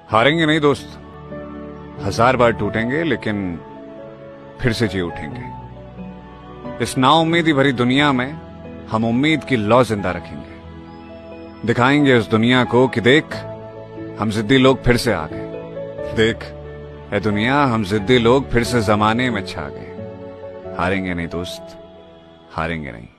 हारेंगे नहीं दोस्त, 1000 बार टूटेंगे लेकिन फिर से जी उठेंगे। इस नाउम्मीदी भरी दुनिया में हम उम्मीद की लौ जिंदा रखेंगे। दिखाएंगे उस दुनिया को कि देख, हम जिद्दी लोग फिर से आ गए। देख ए दुनिया, हम जिद्दी लोग फिर से जमाने में छा गए। हारेंगे नहीं दोस्त, हारेंगे नहीं।